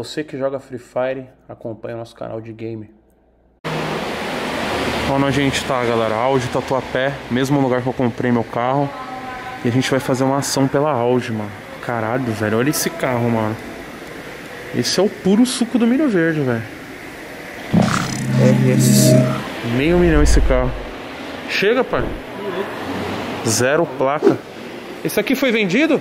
Você que joga Free Fire, acompanha o nosso canal de game. Onde a gente tá, galera? Audi Tatuapé, mesmo lugar que eu comprei meu carro. E a gente vai fazer uma ação pela Audi, mano. Caralho, velho, olha esse carro, mano. Esse é o puro suco do milho verde, velho. RSC. R$500 mil esse carro. Chega, pai. Zero placa. Esse aqui foi vendido?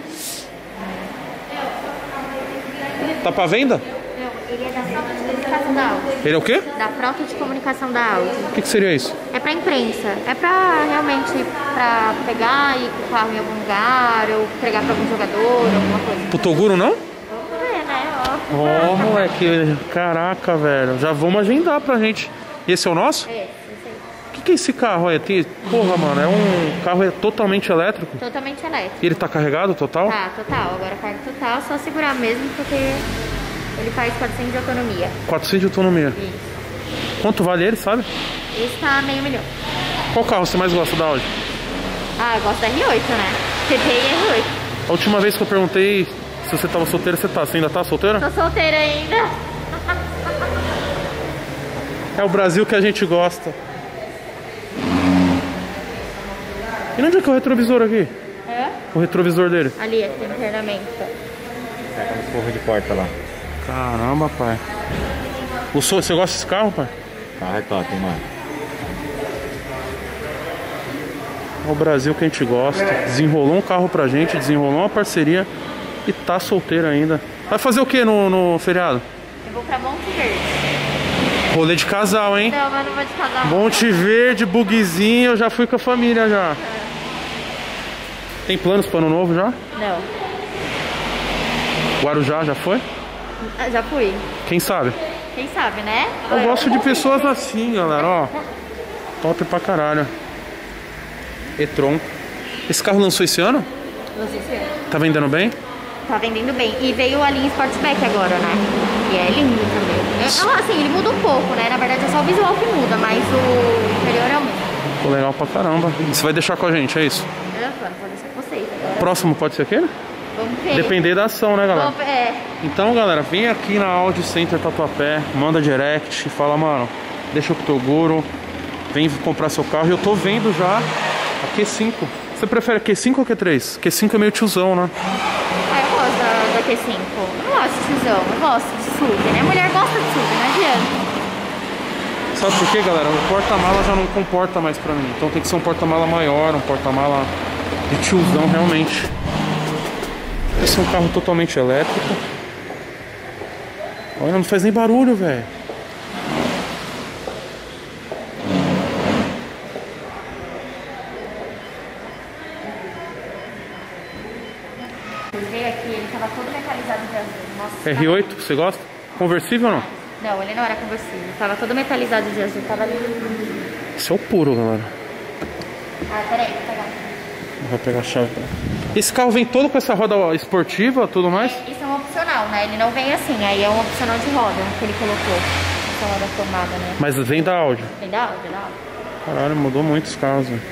Tá pra venda? Não, ele é da frota de comunicação da Audi. Ele é o quê? Da frota de comunicação da Audi. O que seria isso? É pra imprensa. É pra realmente pra pegar e ir com o carro em algum lugar, ou entregar pra algum jogador, alguma coisa. Pro Toguro não? Vamos ver, né? Ó, moleque. Caraca, velho. Já vamos agendar pra gente. E esse é o nosso? É, esse aí. O que é esse carro aí? Porra, mano, é um carro totalmente elétrico? Totalmente elétrico. E ele tá carregado total? Tá, total. Agora carga total, só segurar mesmo, porque ele faz 400 de autonomia. 400 de autonomia. Isso. Quanto vale ele, sabe? Esse tá R$500 mil. Qual carro você mais gosta da Audi? Ah, eu gosto da R8, né? TT e R8. A última vez que eu perguntei se você tava solteira, você tá. Você ainda tá solteira? Tô solteira ainda. É o Brasil que a gente gosta. E onde é que é o retrovisor aqui? É? O retrovisor dele? Ali, tem internamento. Pega no forro de porta lá. Caramba, pai. Você gosta desse carro, pai? Carro é top, hein, mano. É o Brasil que a gente gosta. Desenrolou um carro pra gente, desenrolou uma parceria e tá solteiro ainda. Vai fazer o que no feriado? Eu vou pra Monte Verde. Rolê de casal, hein? Não, mas não vou de casal. Monte Verde, bugzinho, eu já fui com a família já. Tem planos para ano novo já? Não. Guarujá já foi? Ah, já fui. Quem sabe? Quem sabe, né? Eu gosto de pessoas assim, galera, ó. Top pra caralho. E-tron. Esse carro lançou esse ano? Não sei se é. Tá vendendo bem? Tá vendendo bem. E veio a linha Sportback agora, né? E é lindo também. Assim, ele muda um pouco, né? Na verdade é só o visual que muda, mas o interior é o mesmo. Ficou legal pra caramba. E você vai deixar com a gente, é isso? Vou deixar com vocês agora. Próximo pode ser aquele? Vamos ver. Depender da ação, né, galera? É. Então, galera, vem aqui na Audi Center Tatuapé, manda direct, fala, mano, deixa com o Toguro, vem comprar seu carro. E eu tô vendo já a Q5. Você prefere Q5 ou Q3? Q5 é meio tiozão, né? Ah, eu gosto da Q5. Eu não gosto de tiozão, eu gosto de SUV, né? Mulher gosta de SUV, não adianta. Sabe por quê, galera? O porta-mala já não comporta mais pra mim. Então tem que ser um porta-mala maior, um porta-mala de tiozão realmente. Esse é um carro totalmente elétrico. Olha, não faz nem barulho, velho. Veio aqui, ele tava todo metalizado de azul. Nossa, R8, você gosta? Conversível ou não? Não, ele não era conversível. Tava todo metalizado de azul, tava lindo. Esse é o puro, galera. Ah, peraí, vou pegar. Vai pegar a chave pra... Esse carro vem todo com essa roda esportiva, tudo mais? Isso é um opcional, né? Ele não vem assim, aí é um opcional de roda que ele colocou. Essa roda tomada, né? Mas vem da Audi. Vem da Audi, da Audi. Caralho, mudou muito os carros, velho.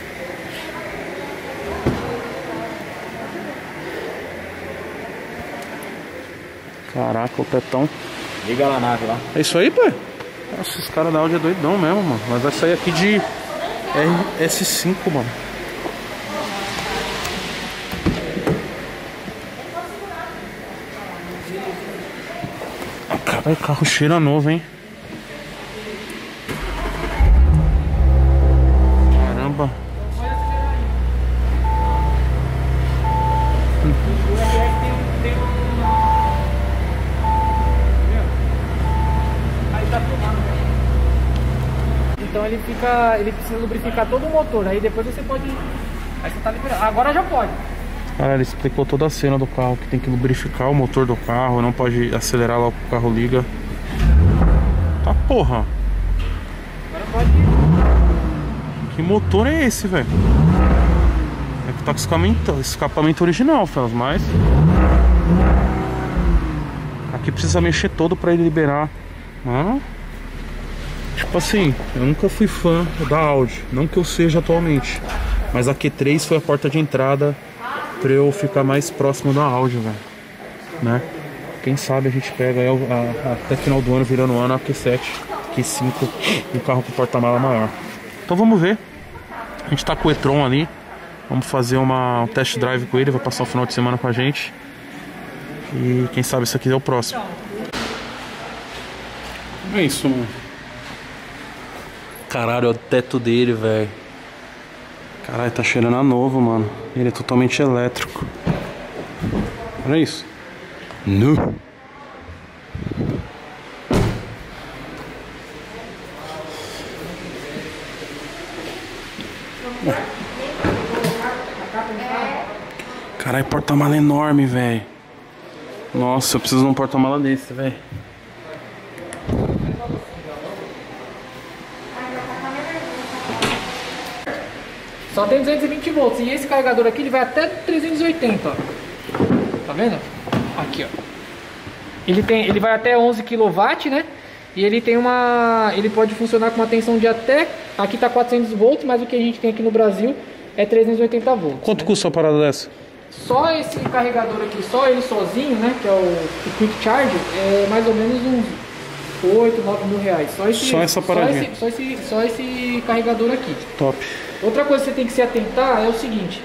Caraca, o tetão. Liga lá na nave lá. É isso aí, pai? Nossa, esses caras da Audi é doidão mesmo, mano. Mas vai sair aqui de RS5, mano. Caralho, carro cheira novo, hein? Caramba. Então ele precisa lubrificar todo o motor, aí depois você pode, aí você tá liberado, agora já pode. Cara, ele explicou toda a cena do carro, que tem que lubrificar o motor do carro, não pode acelerar logo que o carro liga. Tá porra. Agora pode. Que motor é esse, velho? É que tá com escapamento original, Felas, mas... Aqui precisa mexer todo pra ele liberar. Mano... Tipo assim, eu nunca fui fã da Audi, não que eu seja atualmente, mas a Q3 foi a porta de entrada pra eu ficar mais próximo da Audi, velho, né? Quem sabe a gente pega aí até final do ano, virando o ano, a Q7, Q5, um carro com porta-mala maior. Então vamos ver. A gente tá com o e-tron ali. Vamos fazer um test drive com ele, vai passar o final de semana com a gente. E quem sabe isso aqui é o próximo. É isso, mano. Caralho, é o teto dele, velho. Caralho, tá cheirando a novo, mano. Ele é totalmente elétrico. Olha isso. Nu. Caralho, porta-mala enorme, velho. Nossa, eu preciso de um porta-mala desse, velho. Só tem 220 volts. E esse carregador aqui ele vai até 380, ó. Tá vendo? Aqui, ó. Ele vai até 11 kW, né? E ele tem ele pode funcionar com uma tensão de até... Aqui tá 400 volts, mas o que a gente tem aqui no Brasil é 380 volts. Quanto né? custa uma parada dessa? Só esse carregador aqui, só ele sozinho, né? Que é o Quick Charge, é mais ou menos uns 8, 9 mil reais. Só essa paradinha? Só esse carregador aqui. Top. Outra coisa que você tem que se atentar é o seguinte.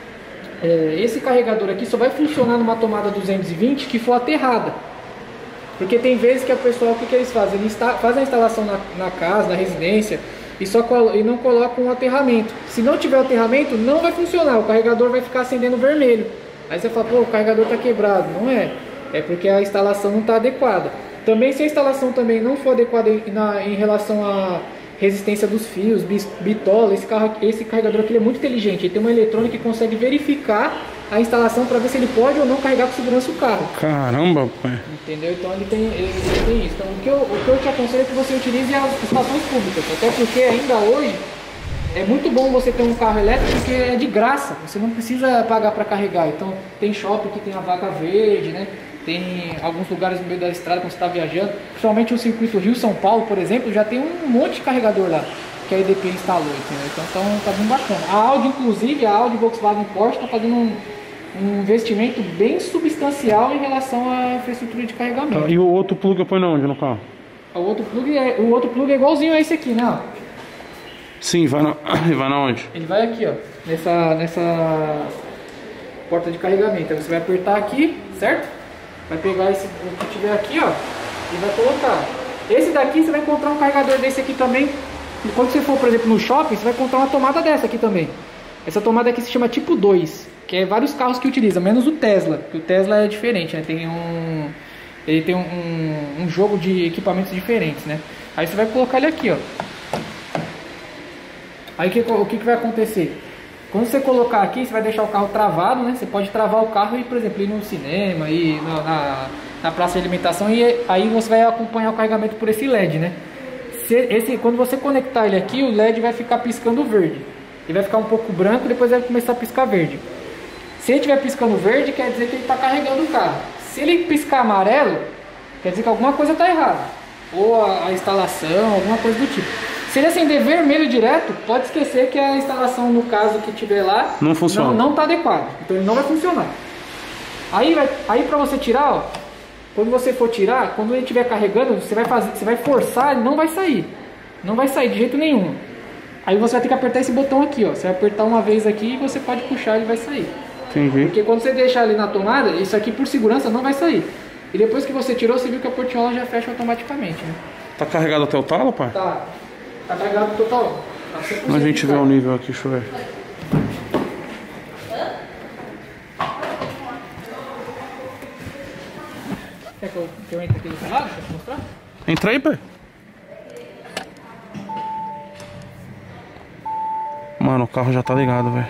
Esse carregador aqui só vai funcionar numa tomada 220 que for aterrada. Porque tem vezes que a pessoa, o que eles fazem? Eles fazem a instalação na casa, na residência e não colocam um aterramento. Se não tiver aterramento, não vai funcionar. O carregador vai ficar acendendo vermelho. Aí você fala, pô, o carregador está quebrado. Não é. É porque a instalação não está adequada. Também se a instalação também não for adequada em relação à resistência dos fios, bitola, esse carregador aqui é muito inteligente. Ele tem uma eletrônica que consegue verificar a instalação para ver se ele pode ou não carregar com segurança o carro. Caramba, pai. Entendeu? Então ele tem isso. Então o que eu te aconselho é que você utilize as estações públicas. Até porque ainda hoje é muito bom você ter um carro elétrico porque é de graça. Você não precisa pagar para carregar. Então tem shopping que tem a vaga verde, né? Tem alguns lugares no meio da estrada quando você está viajando. Principalmente o circuito Rio-São Paulo, por exemplo, já tem um monte de carregador lá que a EDP instalou, entendeu? Então tá bem bacana. A Audi, inclusive, a Audi, Volkswagen e Porsche está fazendo um investimento bem substancial em relação à infraestrutura de carregamento. Tá, e o outro plug eu ponho onde no carro? O outro plug é igualzinho a esse aqui, né? Sim, vai na onde? Ele vai aqui, ó, nessa porta de carregamento. Aí você vai apertar aqui, certo? Vai pegar o que tiver aqui, ó, e vai colocar. Esse daqui você vai encontrar um carregador desse aqui também. E quando você for, por exemplo, no shopping, você vai encontrar uma tomada dessa aqui também. Essa tomada aqui se chama tipo 2, que é vários carros que utilizam, menos o Tesla, que o Tesla é diferente, né? Ele tem um jogo de equipamentos diferentes, né? Aí você vai colocar ele aqui, ó. Aí o que vai acontecer? Quando você colocar aqui, você vai deixar o carro travado, né? Você pode travar o carro e, por exemplo, ir no cinema, ir na praça de alimentação, e aí você vai acompanhar o carregamento por esse LED, né? Quando você conectar ele aqui, o LED vai ficar piscando verde. Ele vai ficar um pouco branco, depois vai começar a piscar verde. Se ele estiver piscando verde, quer dizer que ele está carregando o carro. Se ele piscar amarelo, quer dizer que alguma coisa está errada. Ou a instalação, alguma coisa do tipo. Se ele acender vermelho direto, pode esquecer que a instalação, no caso que tiver lá, não funciona. Não está adequada. Então ele não vai funcionar. Aí para você tirar, ó, quando você for tirar, quando ele estiver carregando, você vai forçar, ele não vai sair. Não vai sair de jeito nenhum. Aí você vai ter que apertar esse botão aqui, ó. Você vai apertar uma vez aqui e você pode puxar, ele vai sair. Entendi. Porque quando você deixar ele na tomada, isso aqui por segurança não vai sair. E depois que você tirou, você viu que a portinhola já fecha automaticamente, né? Tá carregado até o talo, pai? Tá carregado total. Tá 100% A gente vê o nível aqui, deixa eu ver. Quer que eu entre aqui do seu lado pra te mostrar? Entra aí, pai. Mano, o carro já tá ligado, velho.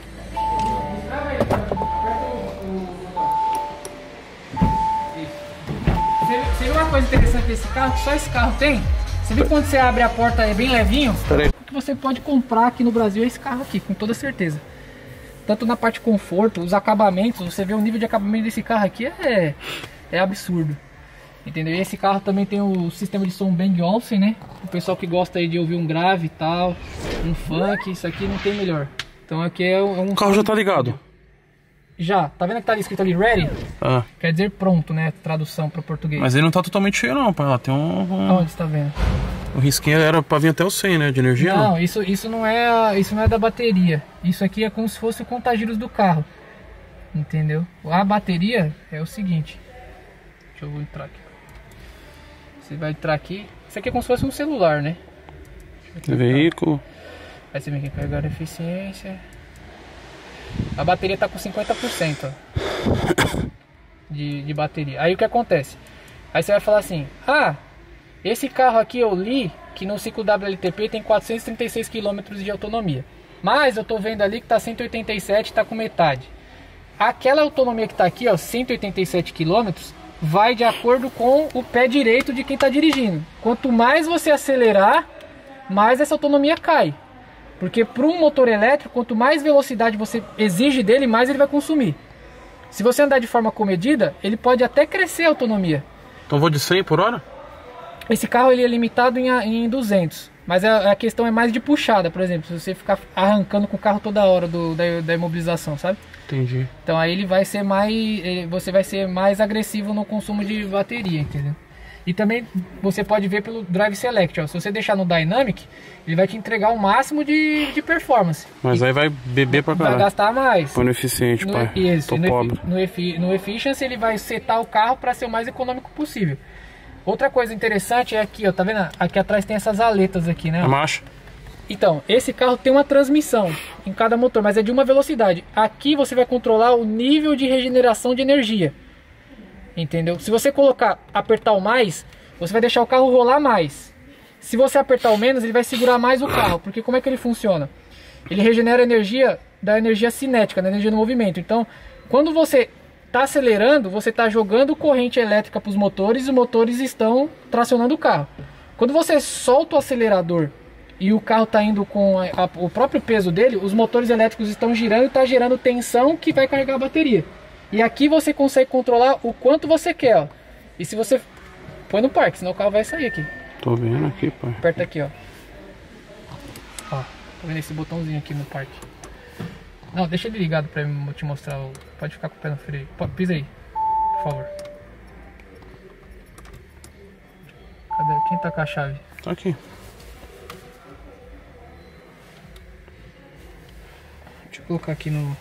Você viu uma coisa interessante desse carro? Que só esse carro tem? Você viu quando você abre a porta, é bem levinho? Peraí. O que você pode comprar aqui no Brasil é esse carro aqui, com toda certeza. Tanto na parte de conforto, os acabamentos, você vê o nível de acabamento desse carro aqui é absurdo. Entendeu? E esse carro também tem o sistema de som Bang Olufsen, né? O pessoal que gosta aí de ouvir um grave e tal, um funk, isso aqui não tem melhor. Então aqui é um... O carro já tá ligado. Já. Tá vendo que tá ali escrito ali ready? Ah. Quer dizer pronto, né? Tradução para português. Mas ele não tá totalmente cheio não, pai. Lá tem Onde você tá vendo? O risquinho era pra vir até o 100, né? De energia, não? Não, isso não é da bateria. Isso aqui é como se fosse o contagiros do carro. Entendeu? A bateria é o seguinte. Deixa eu entrar aqui. Você vai entrar aqui. Isso aqui é como se fosse um celular, né? Veículo. Aí você vem aqui, carregar a eficiência. A bateria tá com 50%, ó, de bateria. Aí o que acontece? Aí você vai falar assim: ah, esse carro aqui eu li que no ciclo WLTP tem 436 km de autonomia. Mas eu tô vendo ali que tá 187, tá com metade. Aquela autonomia que tá aqui, ó, 187 km, vai de acordo com o pé direito de quem tá dirigindo. Quanto mais você acelerar, mais essa autonomia cai. Porque para um motor elétrico, quanto mais velocidade você exige dele, mais ele vai consumir. Se você andar de forma comedida, ele pode até crescer a autonomia. Então vou de 100 por hora? Esse carro ele é limitado em 200. Mas a questão é mais de puxada, por exemplo. Se você ficar arrancando com o carro toda hora da imobilização, sabe? Entendi. Então aí ele vai ser você vai ser mais agressivo no consumo de bateria, entendeu? E também você pode ver pelo Drive Select, ó. Se você deixar no Dynamic, ele vai te entregar o máximo de performance. Mas aí vai beber pra caralho. Vai gastar mais. Põe no eficiente, pai. Isso, tô pobre. No Efficiency ele vai setar o carro para ser o mais econômico possível. Outra coisa interessante é aqui, ó, tá vendo? Aqui atrás tem essas aletas aqui, né? A marcha. Então, esse carro tem uma transmissão em cada motor, mas é de uma velocidade. Aqui você vai controlar o nível de regeneração de energia. Entendeu? Se você apertar o mais, você vai deixar o carro rolar mais. Se você apertar o menos, ele vai segurar mais o carro. Porque como é que ele funciona? Ele regenera energia da energia cinética, da energia do movimento. Então, quando você está acelerando, você está jogando corrente elétrica para os motores e os motores estão tracionando o carro. Quando você solta o acelerador e o carro está indo com o próprio peso dele, os motores elétricos estão girando e está gerando tensão que vai carregar a bateria. E aqui você consegue controlar o quanto você quer, ó. E se você põe no parque, senão o carro vai sair aqui. Tô vendo aqui, pai. Aperta aqui, ó. Ó, tá vendo esse botãozinho aqui no parque? Não, deixa ele ligado pra eu te mostrar. Pode ficar com o pé no freio. Pisa aí, por favor. Cadê? Quem tá com a chave? Tá aqui. Deixa eu colocar aqui no...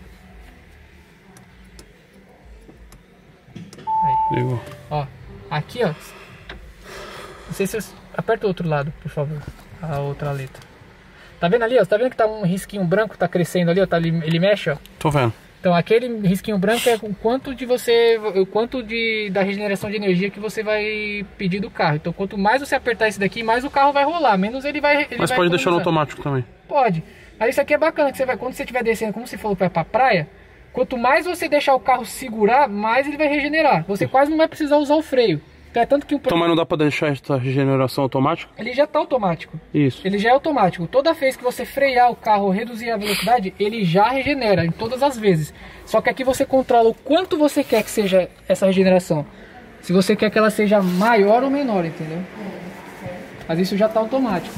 Aí. Ligou. Ó, aqui, ó. Não sei se eu... Aperta o outro lado, por favor. A outra aleta. Tá vendo ali, ó? Tá vendo que tá um risquinho branco, tá crescendo ali, ó? Tá, ele mexe, ó. Tô vendo. Então aquele risquinho branco é o quanto da regeneração de energia que você vai pedir do carro. Então quanto mais você apertar esse daqui, mais o carro vai rolar, menos ele vai... Mas pode deixar no automático também. Pode. Mas isso aqui é bacana, que você vai, quando você estiver descendo, como você falou, pra praia, quanto mais você deixar o carro segurar, mais ele vai regenerar. Você quase não vai precisar usar o freio. Então, é tanto que então, mas não dá pra deixar essa regeneração automática? Ele já tá automático. Isso. Ele já é automático. Toda vez que você frear o carro ou reduzir a velocidade, ele já regenera, em todas as vezes. Só que aqui você controla o quanto você quer que seja essa regeneração. Se você quer que ela seja maior ou menor, entendeu? Mas isso já tá automático.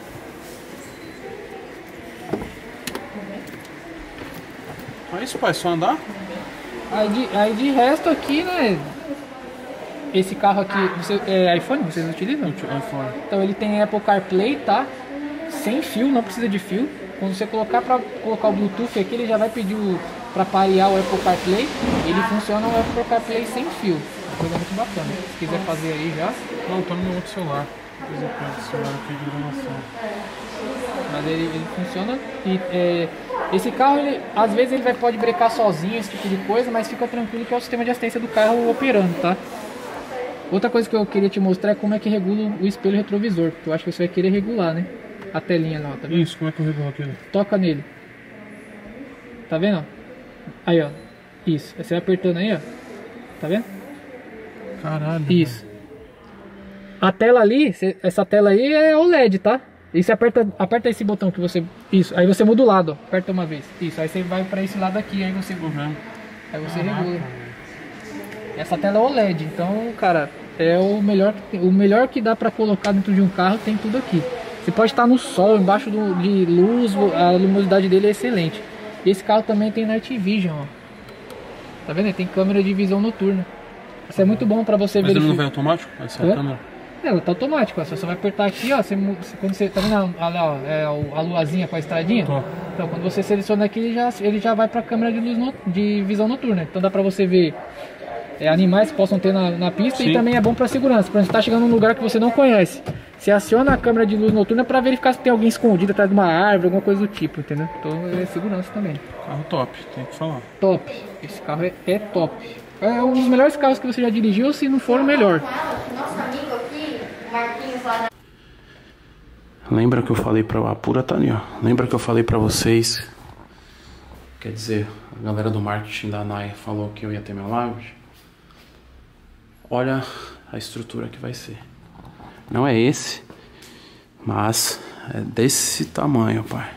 É isso, pai, só andar? Aí de resto aqui, né? Esse carro aqui, iPhone vocês utilizam? iPhone. Então ele tem Apple CarPlay, tá? Sem fio, não precisa de fio. Quando você colocar o Bluetooth aqui, ele já vai pedir para parear o Apple CarPlay. Ele funciona o Apple CarPlay sem fio. Coisa muito bacana. Se quiser fazer aí já. Não, tô no meu outro celular. Celular aqui de gravação. Mas ele funciona e esse carro, às vezes ele pode brecar sozinho, esse tipo de coisa, mas fica tranquilo que é o sistema de assistência do carro operando, tá? Outra coisa que eu queria te mostrar é como é que regula o espelho retrovisor, porque eu acho que você vai querer regular, né? A telinha lá, tá vendo? Isso, como é que eu regulo aquilo? Toca nele. Tá vendo? Aí, ó. Isso. Aí você vai apertando aí, ó. Tá vendo? Caralho. Isso. A tela ali, essa tela aí é OLED, tá? E você aperta esse botão que você... Isso. Aí você muda o lado, ó. Aperta uma vez. Isso. Aí você vai pra esse lado aqui, aí você... Aí você regula. Essa tela é OLED, então, cara, é o melhor que dá pra colocar dentro de um carro, tem tudo aqui. Você pode estar no sol, embaixo de luz, a luminosidade dele é excelente. E esse carro também tem Night Vision, ó. Tá vendo? Ele tem câmera de visão noturna. Isso é muito bom pra você Mas ele verificar. não vai automático? Essa é a câmera? Ela tá automática, ó. Você só vai apertar aqui, ó. Quando você tá vendo ó, a luazinha com a estradinha? Tô. Então quando você seleciona aqui, ele já vai pra câmera de luz de visão noturna. Então dá pra você ver animais que possam ter na pista. Sim. E também é bom pra segurança. Por exemplo, você tá chegando num lugar que você não conhece. Você aciona a câmera de luz noturna pra verificar se tem alguém escondido atrás de uma árvore, alguma coisa do tipo, entendeu? Então é segurança também. Carro top, tem que falar. Top. Esse carro é top. É um dos melhores carros que você já dirigiu, se não for o melhor. Nosso amigo aqui, o Marquinhos lá da... Lembra que eu falei pra... A pura tá ali, ó. Lembra que eu falei pra vocês... Quer dizer, a galera do marketing da NAI falou que eu ia ter meu lounge. Olha a estrutura que vai ser. Não é esse, mas é desse tamanho, pai.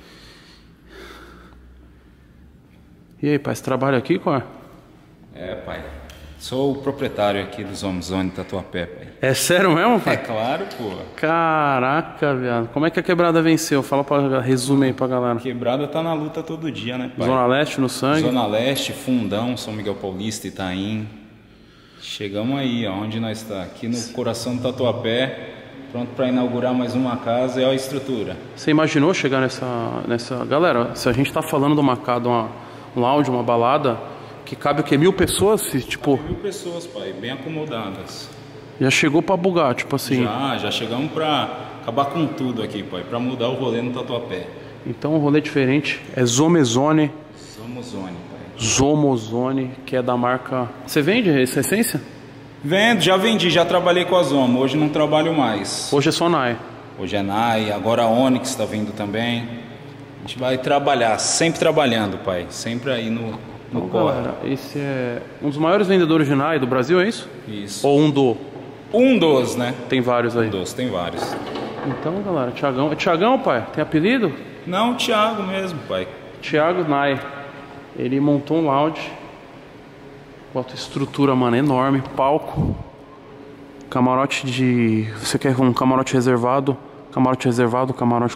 E aí, pai, você trabalha aqui, qual? É, pai. Sou o proprietário aqui dos Homezone Tatuapé, pai. É sério mesmo, É pai? claro, pô. Caraca, viado. Como é que a quebrada venceu? Fala pra resume aí pra galera. Quebrada tá na luta todo dia, né, pai? Zona Leste no sangue. Zona Leste, Fundão, São Miguel Paulista, Itaim. Chegamos aí, ó, onde nós está. Aqui no coração do Tatuapé. Pronto para inaugurar mais uma casa e olha a estrutura. Você imaginou chegar nessa... Galera, se a gente tá falando de um lounge, uma balada, que cabe o quê? 1000 pessoas? Tipo, 1000 pessoas, pai, bem acomodadas. já chegou pra bugar, tipo assim. Já chegamos para acabar com tudo aqui, pai, para mudar o rolê no Tatuapé. Então um rolê diferente é Zomezone, Somozone, pai. Zomozone, que é da marca... Você vende essa essência? Vendo, já vendi, já trabalhei com a Zomo, hoje não trabalho mais. Hoje é só NAI. Hoje é NAI, agora a Onix está vindo também. A gente vai trabalhar, sempre trabalhando, pai. Sempre aí no Então, corre. galera, esse é um dos maiores vendedores de NAI do Brasil, é isso? Isso. Ou um do? Um dos, né? Tem vários aí. Um dos, tem vários. Então, galera, Thiagão. É Thiagão, pai? Tem apelido? Não, o Thiago mesmo, pai. Thiago NAI. Ele montou um lounge. Bota estrutura, mano, enorme. Palco. Camarote de... Você quer um camarote reservado? Camarote reservado, camarote.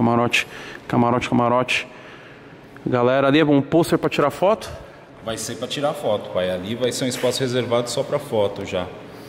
Galera, ali é um pôster pra tirar foto? Vai ser para tirar foto, pai. Ali vai ser um espaço reservado só para foto já.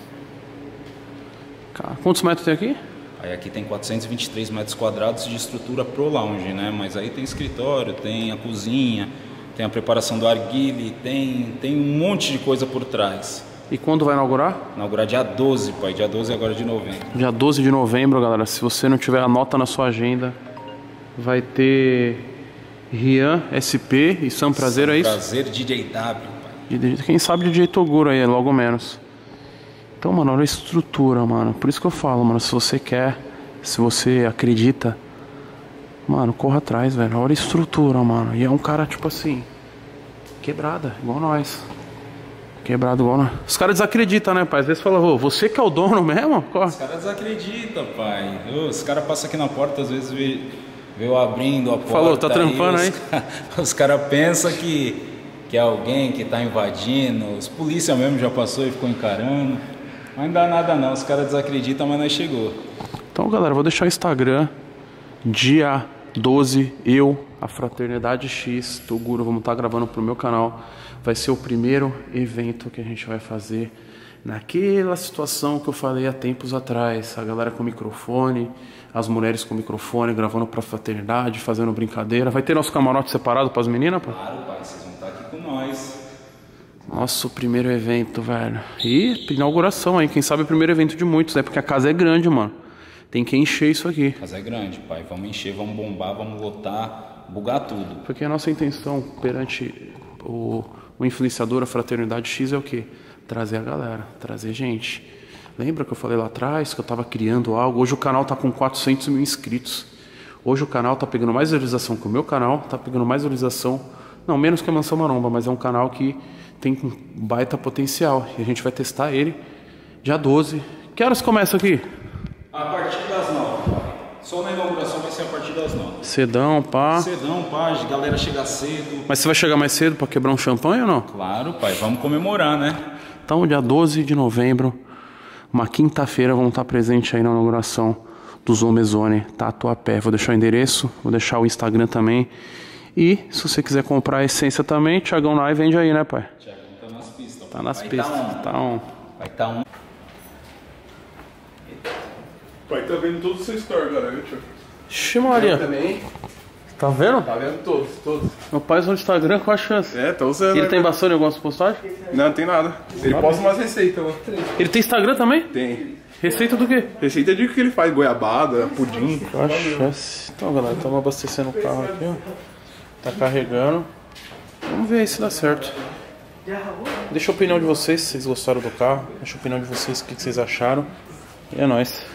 Cara, quantos metros tem aqui? Aí aqui tem 423 metros quadrados de estrutura pro lounge, né? Mas aí tem escritório, tem a cozinha, tem a preparação do arguile, tem um monte de coisa por trás. E quando vai inaugurar? Inaugurar dia 12, pai. Dia 12 agora de novembro. Dia 12 de novembro, galera. Se você não tiver, anota na sua agenda. Vai ter Rian, SP e Sam Prazer, é isso? Prazer DJ W, pai. Quem sabe DJ Toguro aí, logo menos. Então, mano, olha a estrutura, mano. Por isso que eu falo, mano, se você quer, se você acredita, mano, corra atrás, velho. Olha a estrutura, mano. E é um cara, tipo assim, quebrada, igual nós. Quebrado igual nós. Os caras desacreditam, né, pai? Às vezes fala, ô, você que é o dono mesmo? Corre. Os caras desacreditam, pai. Os caras passam aqui na porta, às vezes vê eu abrindo a porta. Falou, tá trampando aí? Os caras pensam que é alguém que tá invadindo. Os polícia mesmo já passou e ficou encarando. Mas não dá nada não, os caras desacreditam, mas nós chegou. Então, galera, vou deixar o Instagram. Dia 12, a Fraternidade X, Toguro, vamos estar gravando pro meu canal. Vai ser o primeiro evento que a gente vai fazer naquela situação que eu falei há tempos atrás. A galera com microfone, as mulheres com microfone, gravando pra fraternidade, fazendo brincadeira. Vai ter nosso camarote separado pras meninas, pô? Claro, pai, vocês vão estar aqui com nós. Nosso primeiro evento, velho. E inauguração aí, quem sabe o primeiro evento de muitos, né? Porque a casa é grande, mano. Tem que encher isso aqui. A casa é grande, pai. Vamos encher, vamos bombar, vamos lotar, bugar tudo. Porque a nossa intenção perante o influenciador, a Fraternidade X, é o quê? Trazer a galera, trazer gente. Lembra que eu falei lá atrás que eu tava criando algo? Hoje o canal tá com 400 mil inscritos. Hoje o canal tá pegando mais visualização que o meu canal, tá pegando mais visualização, não, menos que a Mansão Maromba, mas é um canal que tem um baita potencial. E a gente vai testar ele dia 12. Que horas começa aqui? A partir das 9, pai. Só na inauguração vai ser a partir das 9. Cedão, pá. Cedão, pá, a galera chega cedo. Mas você vai chegar mais cedo pra quebrar um champanhe ou não? Claro, pai, vamos comemorar, né? Então, dia 12 de novembro, uma quinta-feira, vamos estar presentes aí na inauguração do Zomezone Tatuapé. Vou deixar o endereço, vou deixar o Instagram também. E se você quiser comprar a essência também, Thiagão lá e vende aí, né, pai? Thiagão tá nas pistas. Tá nas pistas. Vai tá um. Pai, tá vendo todo o seu store, garante. Ixi, Maria. Também. Tá vendo? Tá vendo todos. Meu pai usa o Instagram, qual a chance? É, tá usando. Ele tem bastante em algumas postagens? Não, tem nada. Ele posta umas receitas lá. Ele tem Instagram também? Tem. Receita do quê? Receita de que ele faz, goiabada, pudim. Qual a chance? Então, galera, estamos abastecendo o carro aqui, ó. Tá carregando. Vamos ver aí se dá certo. Deixa a opinião de vocês, se vocês gostaram do carro. Deixa a opinião de vocês, o que vocês acharam. E é nóis.